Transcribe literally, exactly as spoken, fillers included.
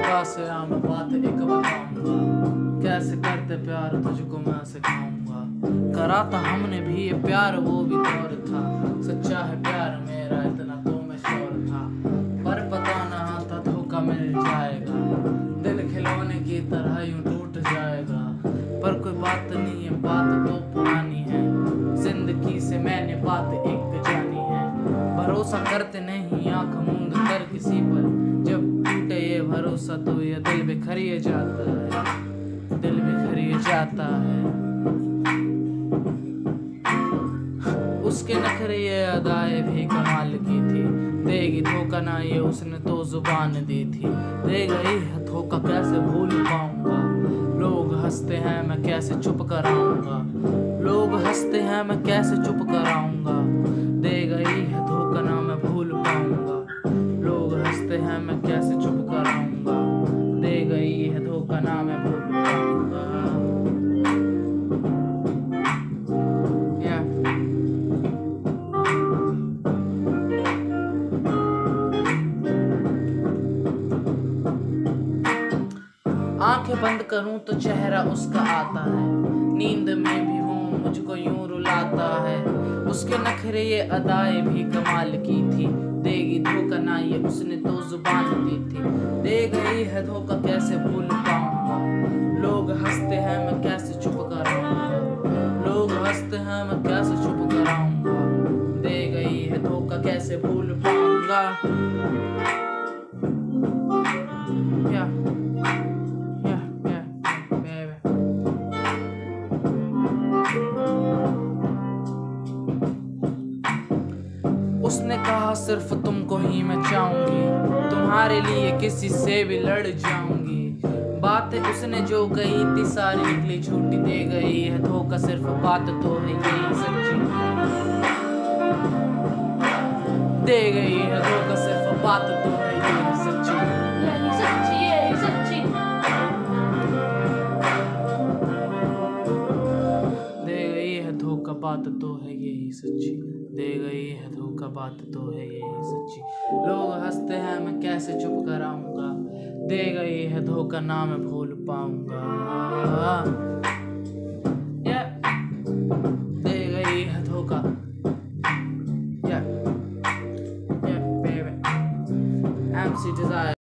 पास आ मैं बात एक बताऊंगा, कैसे करते प्यार तुझको मैं सिखाऊंगा। करा था हमने भी ये प्यार वो भी दौर था, सच्चा है प्यार मेरा इतना तो मैं श्योर था। पर पता ना था धोखा मिल जाएगा, दिल खिलौने की तरह यूं टूट जाएगा। पर कोई बात नहीं है, बात तो पुरानी है, जिंदगी से मैंने बात एक जानी है। भरोसा करते नहीं आंख मूंद कर किसी पर, जब टूटे ये भरोसा तो ये दिल बिखर ये जाता है, दिल बिखर ये जाता है। उसके नखरे ये अदाएं भी कमाल की थी, देगी धोखा ना ये उसने तो जुबान दी थी। दे गई है धोखा कैसे भूल पाऊंगा, लोग हंसते हैं मैं कैसे चुप कराऊंगा। लोग हंसते हैं मैं कैसे चुप कराऊंगा, दे गई है धोखा ना मैं भूल पाऊंगा। लोग हंसते हैं मैं कैसे चुप कराऊंगा, दे गई है धोखा ना मैं भूल पाऊंगा। आंखें बंद करूं तो चेहरा उसका आता है, नींद में भी हूँ मुझको यूं रुलाता है। उसके नखरे ये अदाएं भी कमाल की थी, देगी धोखा ना ये उसने तो जुबान दी थी। दे गई है धोखा कैसे भूल पाऊंगा, लोग हंसते हैं मैं कैसे चुप कराऊंगा। लोग हंसते हैं मैं कैसे चुप कराऊंगा, दे गई है धोखा कैसे भूल पाऊंगा। yeah. उसने कहा सिर्फ तुमको ही मैं चाहूंगी, तुम्हारे लिए किसी से भी लड़ जाऊंगी। बातें उसने जो कही थी सारी निकली झूठी, दे गई है धोखा सिर्फ बात तो है यही सच्ची। दे गई है धोखा सिर्फ बात तो है यही सच्ची, यही सच्ची यही सच्ची। दे गई है धोखा बात तो है यही सच्ची, दे गई है धोखा बात तो है यही सच्ची। लोग हंसते हैं मैं कैसे चुप कराऊंगा, दे गई है धोखा ना मैं भूल पाऊंगा। दे गई है धोखा, yeah, yeah, baby, M C Dzire.